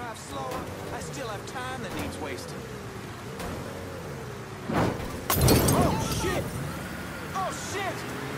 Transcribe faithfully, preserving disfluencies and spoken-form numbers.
drive slower, I still have time that needs wasting. Oh, shit! Oh, shit!